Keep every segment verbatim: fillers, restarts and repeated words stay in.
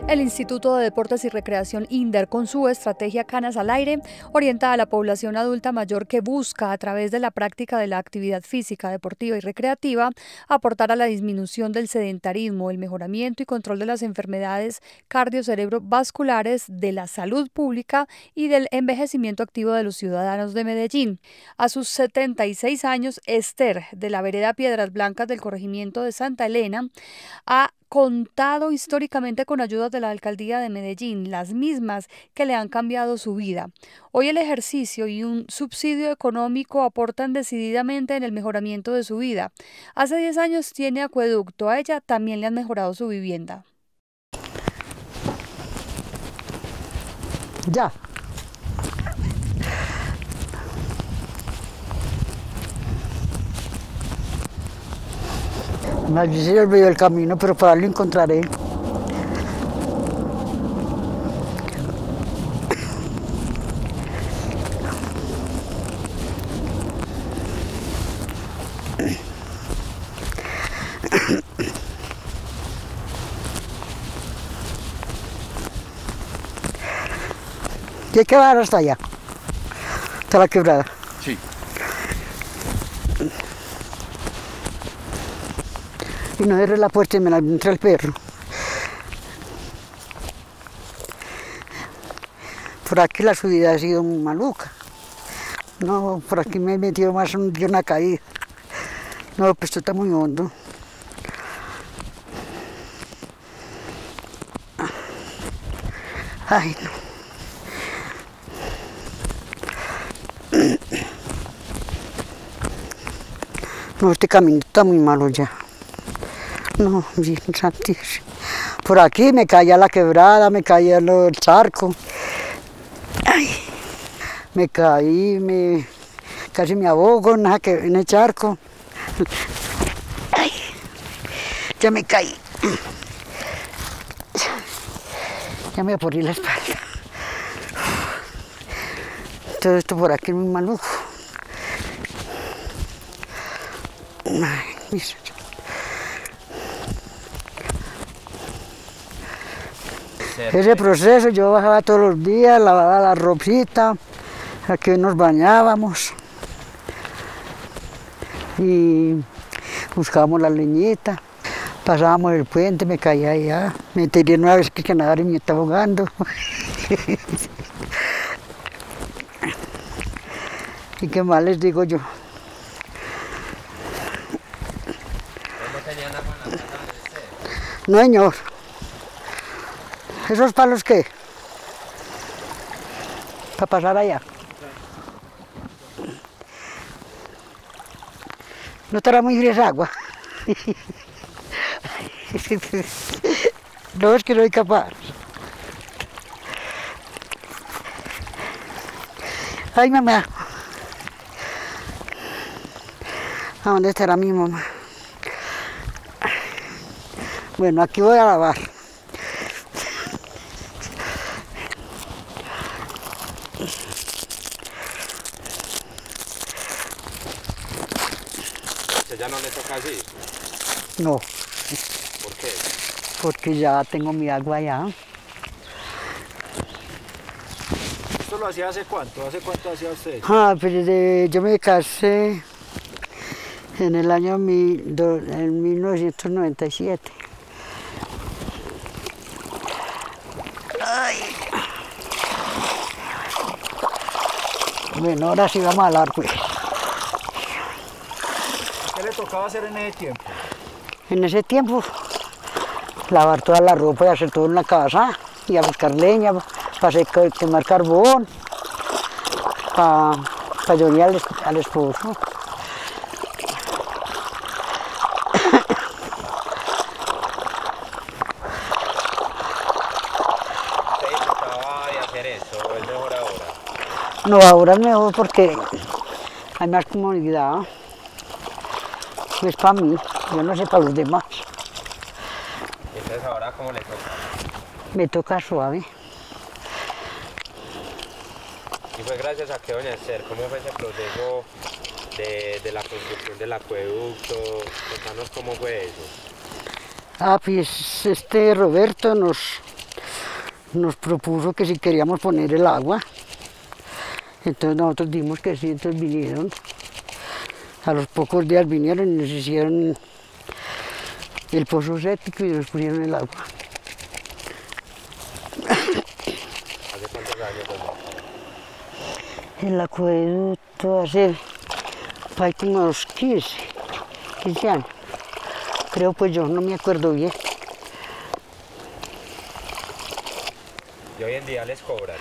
El Instituto de Deportes y Recreación INDER, con su estrategia Canas al Aire, orienta a la población adulta mayor que busca, a través de la práctica de la actividad física, deportiva y recreativa, aportar a la disminución del sedentarismo, el mejoramiento y control de las enfermedades cardiocerebrovasculares, de la salud pública y del envejecimiento activo de los ciudadanos de Medellín. A sus setenta y seis años, Esther, de la vereda Piedras Blancas del corregimiento de Santa Elena, ha contado históricamente con ayudas de la alcaldía de Medellín, las mismas que le han cambiado su vida. Hoy el ejercicio y un subsidio económico aportan decididamente en el mejoramiento de su vida. Hace diez años tiene acueducto, a ella también le han mejorado su vivienda. Ya. Allí se olvidó el camino, pero por ahí lo encontraré. ¿Y hay que bajar hasta allá? Hasta la quebrada. Sí. Y no cerré la puerta y me la entré el perro. Por aquí la subida ha sido muy maluca. No, por aquí me he metido más de una caída. No, pues esto está muy hondo. Ay, no. No, este camino está muy malo ya. No, bien santísimo. Por aquí me caía la quebrada, me caía el charco. Ay, me caí, me, casi me ahogo en, en el charco. Ay, ya me caí. Ya me aporrí la espalda. Todo esto por aquí es muy maluco. Ay, mira. Ese proceso yo bajaba todos los días, lavaba la ropita, aquí nos bañábamos y buscábamos la leñita, pasábamos el puente, me caía allá, me tiré una vez que nadar y me estaba ahogando. ¿Y qué más les digo yo? ¿No tenían agua en la casa de usted? No, señor. ¿Esos palos qué? Para pasar allá. No estará muy fría esa agua. No, es que no soy capaz. Ay, mamá. ¿A dónde estará mi mamá? Bueno, aquí voy a lavar. ¿Ya no le toca así? No. ¿Por qué? Porque ya tengo mi agua allá. ¿Esto lo hacía hace cuánto? ¿Hace cuánto hacía usted? Ah, pero de, yo me casé en el año mil, do, en mil novecientos noventa y siete. Ay. Bueno, ahora sí vamos a hablar, pues. ¿Qué le tocaba hacer en ese tiempo? En ese tiempo, lavar toda la ropa y hacer todo en la casa, y a buscar leña, para quemar carbón, para pa llorar al, al esposo. ¿Usted disfrutaba de hacer eso o es mejor ahora? No, ahora es mejor porque hay más comodidad. Es para mí, yo no sé para los demás. Entonces ahora ¿cómo le toca? Me toca suave. Y fue gracias a que doña Esther, ¿cómo fue ese proceso de, de la construcción del acueducto? Contanos cómo fue eso. Ah, pues este Roberto nos, nos propuso que si queríamos poner el agua. Entonces nosotros dimos que sí, entonces vinieron. A los pocos días vinieron y nos hicieron el pozo séptico y nos pusieron el agua. ¿Hace cuántos años? El acueducto hace, hay como unos quince, quince años. Creo, pues yo no me acuerdo bien. ¿Y hoy en día les cobran?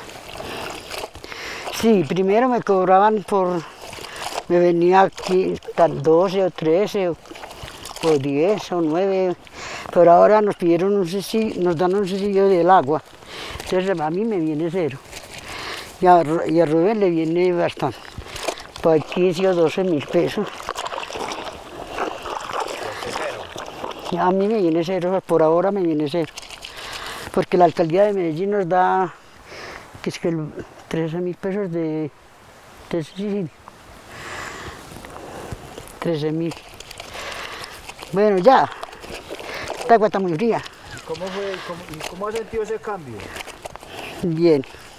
Sí, primero me cobraban por, me venía aquí doce o trece o, o diez o nueve, pero ahora nos pidieron un sencillo, nos dan un sencillo del agua, entonces a mí me viene cero. Y a, y a Rubén le viene bastante, por quince o doce mil pesos. A mí me viene cero, por ahora me viene cero, porque la alcaldía de Medellín nos da, que es que el, trece mil pesos de, de sí, trece mil. Bueno, ya, esta agua está muy fría. ¿Cómo fue, cómo, y cómo ha sentido ese cambio? Bien.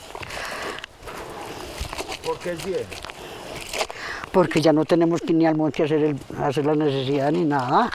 ¿Por qué es bien? Porque ya no tenemos que ir al monte a hacer, el, a hacer las necesidades ni nada.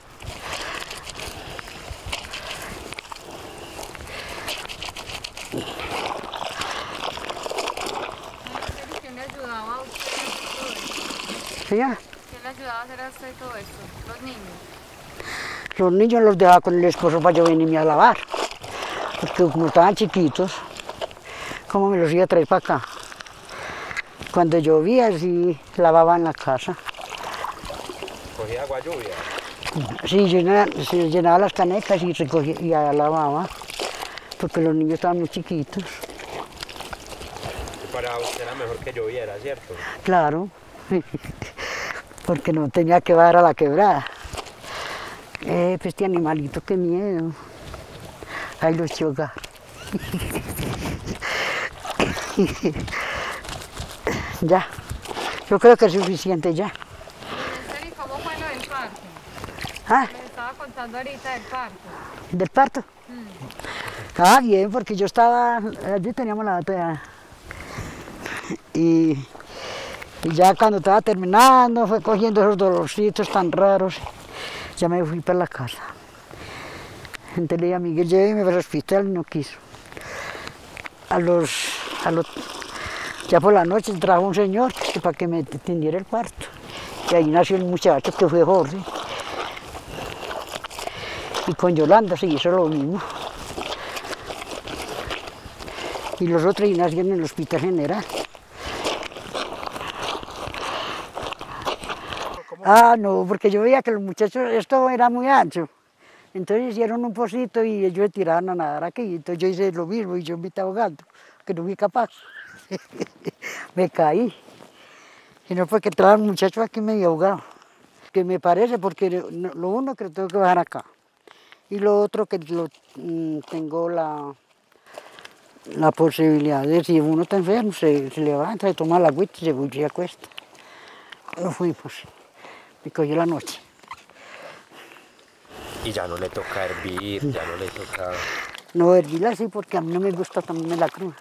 ¿Quién le ayudaba a usted a hacer todo esto? ¿Sí? ¿Quién le ayudaba a hacer a usted todo esto? ¿Los niños? Los niños los dejaba con el esposo para yo venirme a lavar. Porque como estaban chiquitos, ¿cómo me los iba a traer para acá? Cuando llovía, sí, lavaba en la casa. ¿Cogía agua lluvia? Sí, llenaba, se llenaba las canecas y recogía y ya lavaba, porque los niños estaban muy chiquitos. Y para usted era mejor que lloviera, ¿cierto? Claro, porque no tenía que bajar a la quebrada. Eh, pues este animalito, qué miedo. Ahí los choca. Ya, yo creo que es suficiente ya. ¿Y cómo fue lo del parto? ¿Ah? Me estaba contando ahorita del parto. ¿Del parto? Mm. Ah, bien, porque yo estaba, allí teníamos la batalla. Y, y ya cuando estaba terminando, fue cogiendo esos dolorcitos tan raros, ya me fui para la casa. Entonces le dije a Miguel, lléveme para el hospital, y no quiso. A los, a los Ya por la noche trajo un señor que para que me atendiera el parto. Y ahí nació el muchacho que fue Jorge. Y con Yolanda se hizo lo mismo. Y los otros ahí nacieron en el Hospital General. Ah, no, porque yo veía que los muchachos, esto era muy ancho. Entonces hicieron un pocito y ellos se tiraban a nadar aquí. Entonces yo hice lo mismo y yo me estaba ahogando, que no fui capaz. Me caí. Y no fue que traban muchachos aquí medio ahogados. Que me parece, porque lo uno que lo tengo que bajar acá. Y lo otro que lo, mmm, tengo la, la posibilidad de, si uno está enfermo, se, se levanta, se toma la agüita y se vuelve y acuesta. No fuimos. Me cogió la noche. Y ya no le toca hervir, ya no le toca... No, hervirla sí, porque a mí no me gusta también la cruda.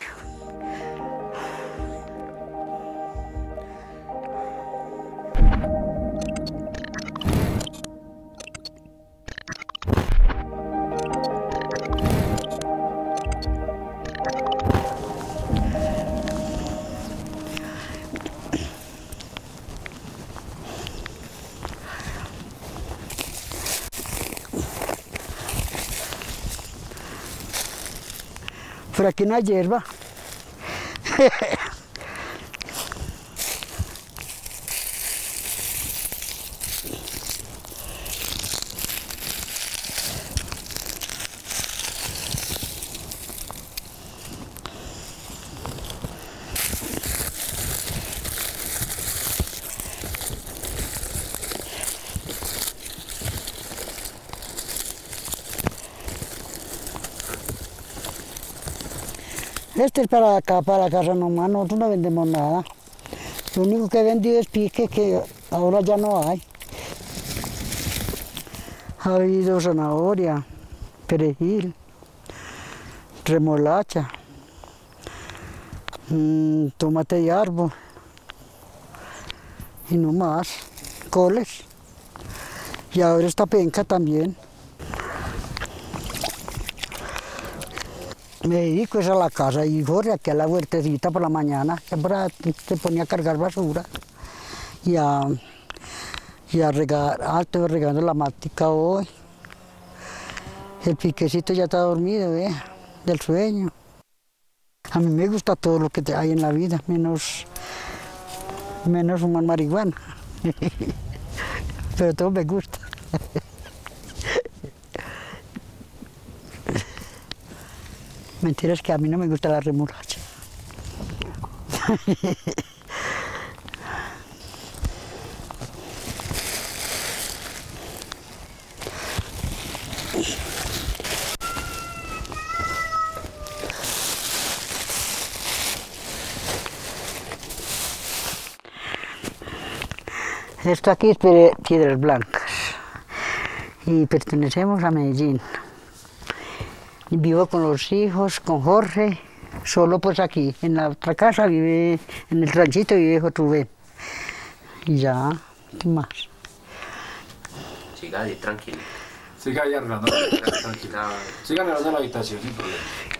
Por aquí no hay hierba. Este es para acá, para la casa nomás, nosotros no vendemos nada. Lo único que he vendido es pique, que ahora ya no hay. Ha habido zanahoria, perejil, remolacha, mmm, tomate de árbol y no más, coles. Y ahora esta penca también. Me dedico a la casa y Jorge aquí a la huertecita por la mañana, siempre se ponía a cargar basura y a, y a regar, ah, estoy regando la matica hoy. El piquecito ya está dormido, ¿eh? Del sueño. A mí me gusta todo lo que hay en la vida, menos, menos fumar marihuana. Pero todo me gusta. Mentira, es que a mí no me gusta la remolacha. Esto aquí es Piedras Blancas y pertenecemos a Medellín. Vivo con los hijos, con Jorge, solo pues aquí. En la otra casa vive, en el ranchito vive Rubén. Y ya, ¿qué más? Siga ahí, tranquilo. Siga ahí arreglando, tranquila. Siga arreglando la habitación sin problema.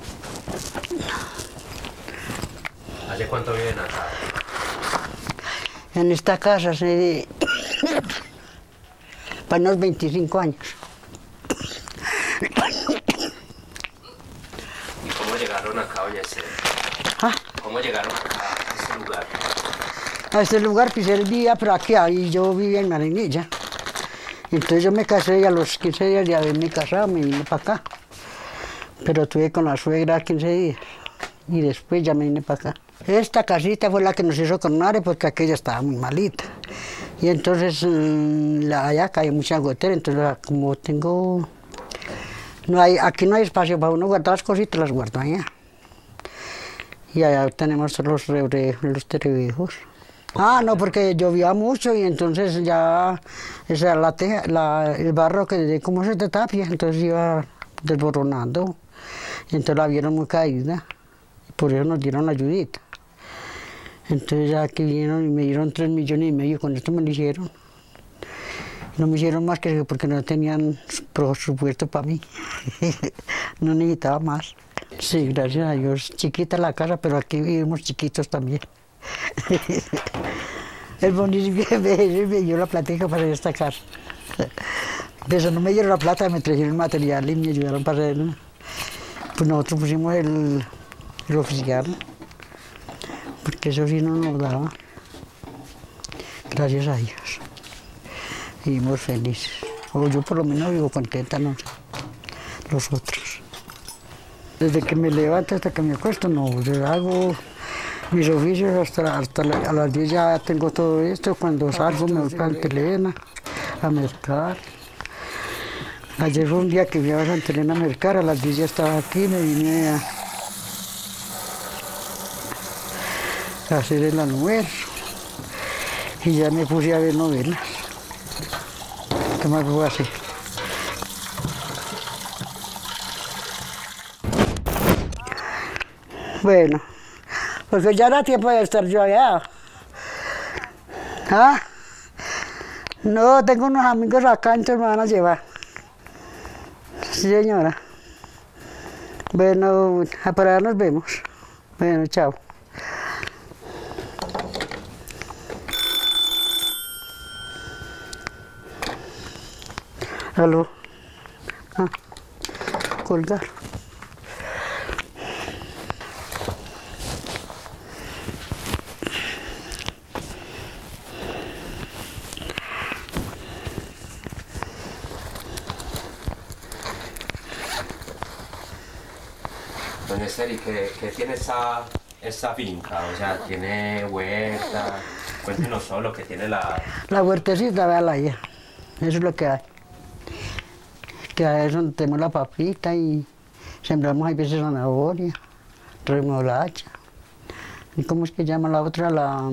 ¿Hace cuánto viven acá? En esta casa hace para unos veinticinco años. ¿Y cómo llegaron acá, doña Esther? ¿Ah? ¿Cómo llegaron acá, a este lugar? A este lugar, pues él vivía por aquí, y yo vivía en Marinilla. Entonces yo me casé y a los quince días de haberme casado me vine para acá. Pero tuve con la suegra quince días y después ya me vine para acá. Esta casita fue la que nos hizo coronar porque aquella estaba muy malita. Y entonces la, allá cayó mucha gotera, entonces como tengo... No hay, aquí no hay espacio para uno guardar las cositas, las guardo allá. Y allá tenemos los, los terrebejos. Ah, no, porque llovía mucho y entonces ya esa, la teja, la, el barro que como se te tapia, entonces iba desboronando. Y entonces la vieron muy caída. Y por eso nos dieron la ayudita. Entonces ya aquí vinieron y me dieron tres millones y medio, con esto me lo hicieron. No me hicieron más que porque no tenían presupuesto para mí. No necesitaba más. Sí, gracias a Dios. Chiquita la casa, pero aquí vivimos chiquitos también. El municipio me dio la platica para esta casa. Pero no me dieron la plata, me trajeron material y me ayudaron para hacerlo. Pues nosotros pusimos el, el oficial, porque eso sí no nos daba. Gracias a Dios. Vivimos felices. O yo por lo menos vivo contenta, no sé, los otros. Desde que me levanto hasta que me acuesto, no, yo hago mis oficios hasta, hasta la, a las diez ya tengo todo esto. Cuando salgo me voy para Santa Elena a mercar. Ayer fue un día que fui a Santa Elena a mercar, a las diez ya estaba aquí, me vine a, a hacer el almuerzo y ya me puse a ver novelas. ¿Qué más voy a hacer? Bueno, porque ya era tiempo de estar yo allá. ¿Ah? No, tengo unos amigos acá, entonces me van a llevar. Sí, señora. Bueno, por allá nos vemos. Bueno, chao. Aló. Ah, colgar. Doña Esther, ¿y qué, qué tiene esa, esa finca? O sea, ¿tiene huerta? Cuéntenos solo que tiene la... La huertecita, véala allá. Eso es lo que hay. Que ahí es donde tenemos la papita y sembramos a veces zanahoria, remolacha. ¿Y cómo es que llama la otra? La...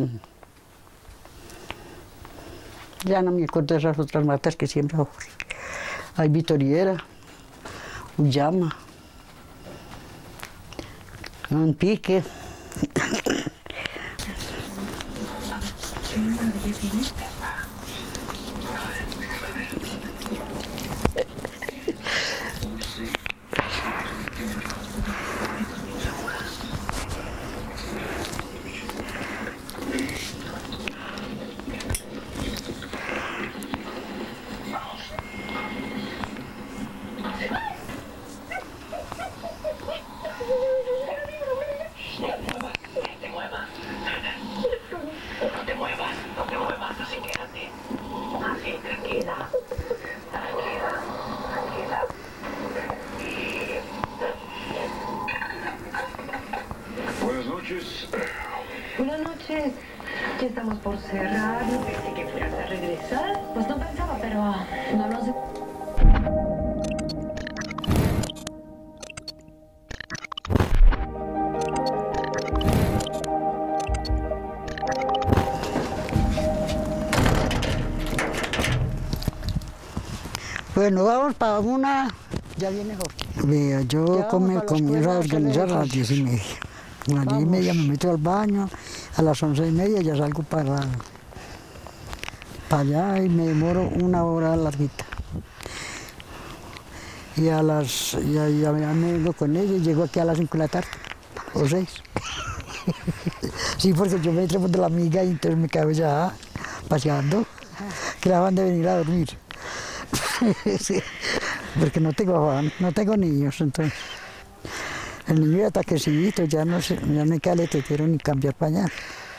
Ya no me acuerdo de esas otras matas que siembra Jorge. Hay vitoriera, uyama. un pique. Buenas noches. Ya estamos por cerrar. No pensé que fueras a regresar. Pues no pensaba, pero no lo sé. Bueno, vamos para una. Ya viene Jorge. Vea, yo come, comienzo a organizar a las diez y media. A las diez y media me meto al baño, a las once y media ya salgo para, para allá y me demoro una hora larguita. Y a las, ya, ya me vengo con ella y llego aquí a las cinco de la tarde, o seis. Sí, porque yo me entro de la amiga y entonces me quedo ya paseando, que la van de venir a dormir. Sí, porque no tengo, no tengo niños, entonces. El niño ya está crecidito, ya no, se, ya no hay que tetero ni cambiar pañal.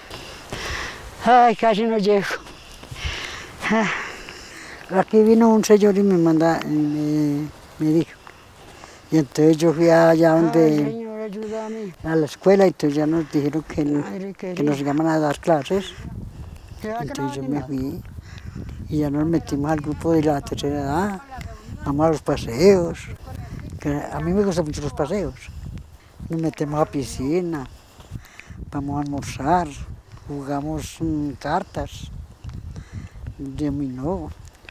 Ay, casi no llego. Ah, aquí vino un señor y me manda, y me, me dijo. Y entonces yo fui allá donde, ay, señor, ayúdame, a la escuela, y entonces ya nos dijeron que, no, ay, que nos llaman a dar clases. Entonces yo me fui y ya nos metimos al grupo de la tercera edad, vamos a los paseos, que a mí me gustan mucho los paseos. Nos metemos a piscina, vamos a almorzar, jugamos mmm, cartas, dominó.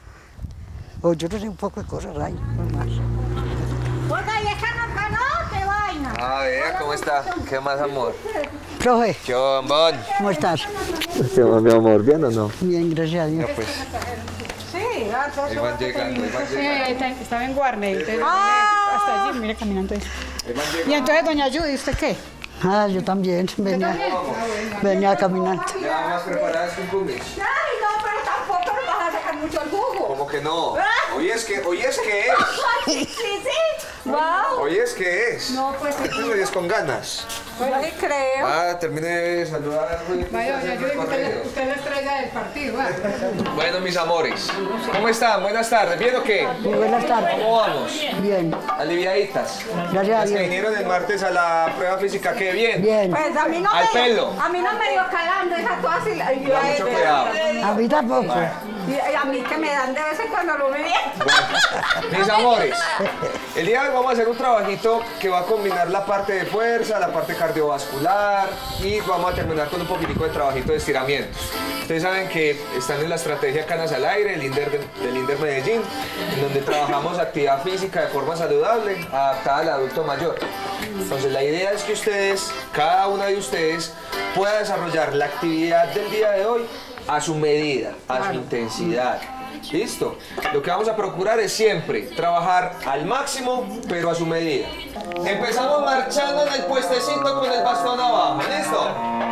O yo no sé, un poco de cosas hay, no más. Oiga, y esa nota no, qué vaina. Ah, vea, ¿cómo está? ¿Qué más, amor? Profe. ¿Qué bombón? ¿Cómo estás? ¿Qué más, mi amor? ¿Bien o no? Bien, gracias a Dios. Ya pues. Sí, Ahí van llegando, ahí van Sí, llegando. está, estaba en Guarne, entonces Ah. hasta allí, mire, caminando eso. Ahí van Y llegando. entonces, doña Judy, ¿usted qué? Ah, yo también, venía, venía caminando. Ya más preparadas que un cumis. Ay, no, pero tampoco nos vas a sacar mucho el jugo. ¿Cómo que no? Hoy es que, hoy es que es. Sí, sí. Wow. Hoy es que es. No, pues, Hoy es con ganas. Yo sí creo. Ah, termine de saludar. vaya, doña Judy, usted, usted es la estrella del partido, ¿va? Bueno, mis amores, ¿cómo están? Buenas tardes, ¿bien o qué? Muy buenas tardes. ¿Cómo vamos? Bien, Aliviaditas. gracias a Las que Dios. vinieron el martes a la prueba física, ¿qué bien? Bien, Pues a mí no Al me pelo. A mí no me dio calando esa cosa y la- y Tenga mucho cuidado. a mí tampoco. Y y a mí que me dan de vez en cuando lo me Mis amores, el día de hoy vamos a hacer un trabajito que va a combinar la parte de fuerza, la parte cardiovascular y vamos a terminar con un poquitico de trabajito de estiramientos. Ustedes saben que están en la estrategia Canas al Aire, el INDER de- del INDER Medellín, en donde trabajamos actividad física de forma saludable, adaptada al adulto mayor. Entonces la idea es que ustedes, cada una de ustedes, pueda desarrollar la actividad del día de hoy a su medida, a su intensidad. ¿Listo? Lo que vamos a procurar es siempre trabajar al máximo, pero a su medida. Empezamos marchando en el puestecito con el bastón abajo. ¿Listo?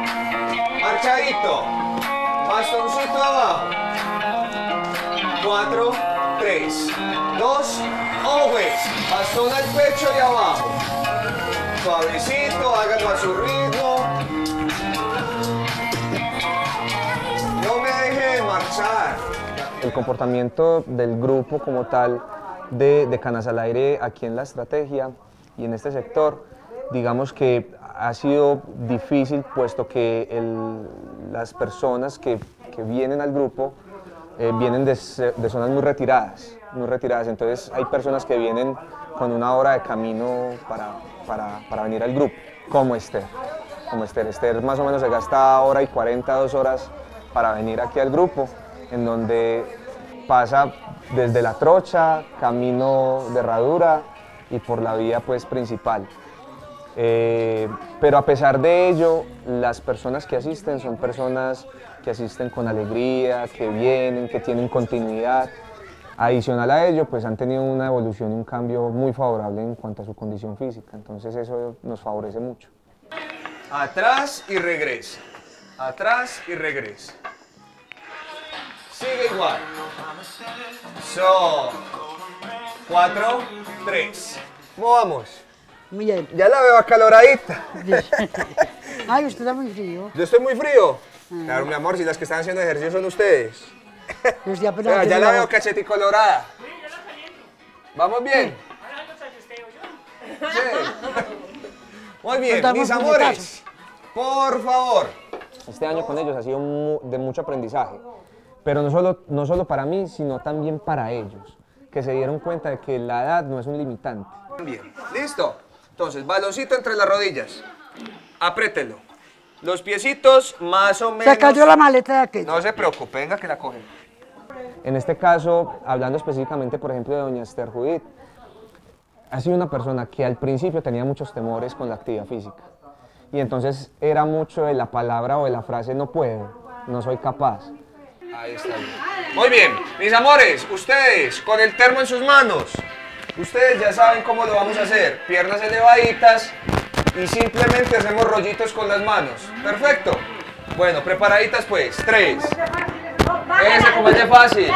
Marchadito. Bastoncito abajo. Cuatro, tres, dos, always. Bastón al pecho y abajo. Suavecito, háganlo a su ritmo. No me deje de marchar. El comportamiento del grupo como tal de, de Canas al Aire aquí en la estrategia y en este sector, digamos que ha sido difícil puesto que el, las personas que, que vienen al grupo eh, vienen de, de zonas muy retiradas, muy retiradas, entonces hay personas que vienen con una hora de camino para, para, para venir al grupo, como Esther, como Esther. Esther más o menos se gasta hora y cuarenta, dos horas para venir aquí al grupo, en donde pasa desde La Trocha, camino de Herradura y por la vía pues principal. Eh, pero a pesar de ello, las personas que asisten son personas que asisten con alegría, que vienen, que tienen continuidad. Adicional a ello, pues han tenido una evolución y un cambio muy favorable en cuanto a su condición física, entonces eso nos favorece mucho. Atrás y regresa, atrás y regresa. Sigue igual. Son cuatro, tres. ¿Cómo vamos? Muy bien. Ya la veo acaloradita. Ay, usted está muy frío. ¿Yo estoy muy frío? Ah. Claro, mi amor, si las que están haciendo ejercicio son ustedes. Pues ya, pero ya la veo cacheticolorada. ¿Vamos bien? Sí. Muy bien, mis amores, por favor. Este año con ellos ha sido mu de mucho aprendizaje, pero no solo, no solo para mí, sino también para ellos, que se dieron cuenta de que la edad no es un limitante. Bien, listo. Entonces, baloncito entre las rodillas. Apriételo. Los piecitos más o menos... Se cayó la maleta de aquella. No se preocupe, venga que la cogen. En este caso, hablando específicamente, por ejemplo, de doña Esther Judith, ha sido una persona que al principio tenía muchos temores con la actividad física. Y entonces era mucho de la palabra o de la frase no puedo, no soy capaz. Ahí está bien. Muy bien, mis amores, ustedes con el termo en sus manos, ustedes ya saben cómo lo vamos a hacer. Piernas elevaditas y simplemente hacemos rollitos con las manos. Perfecto. Bueno, preparaditas pues. Tres. Ese como es de fácil.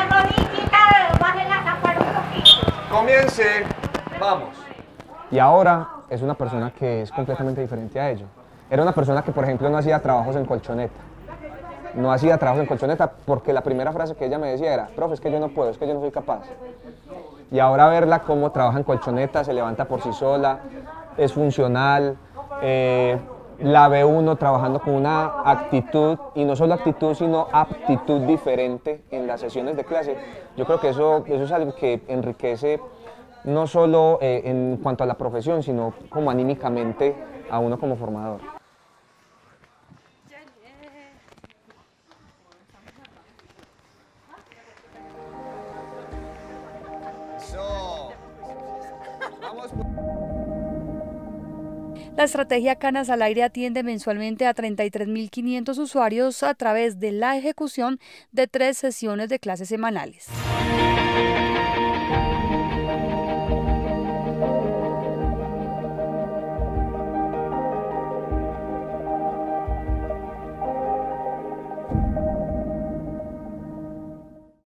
Comience. Vamos. Y ahora es una persona que es completamente diferente a ello. Era una persona que, por ejemplo, no hacía trabajos en colchoneta. No hacía trabajos en colchoneta porque la primera frase que ella me decía era, profe, es que yo no puedo, es que yo no soy capaz. Y ahora verla cómo trabaja en colchoneta, se levanta por sí sola, es funcional, eh, la ve uno trabajando con una actitud, y no solo actitud, sino aptitud diferente en las sesiones de clase. Yo creo que eso, eso es algo que enriquece no solo eh, en cuanto a la profesión, sino como anímicamente a uno como formador. La estrategia Canas al Aire atiende mensualmente a treinta y tres mil quinientos usuarios a través de la ejecución de tres sesiones de clases semanales.